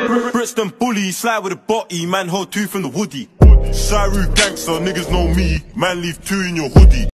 Brixton bully, slide with a body, man hold two from the woody. Shiru gangster, niggas know me, man leave two in your hoodie.